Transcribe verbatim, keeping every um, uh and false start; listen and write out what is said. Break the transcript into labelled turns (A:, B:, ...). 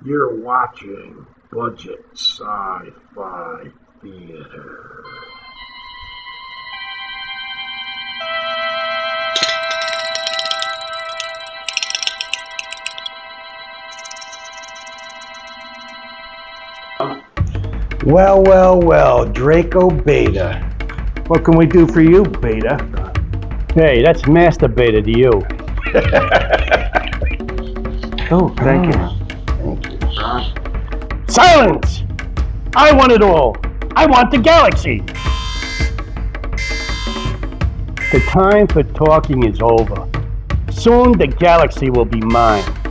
A: You're watching Budget Sci-Fi Theater.
B: Well, well, well, Draco Beta. What can we do for you, Beta?
C: Hey, that's Master Beta to you.
B: Oh, thank you.
A: Thank you.
C: Silence! I want it all. I want the galaxy. The time for talking is over. Soon the galaxy will be mine.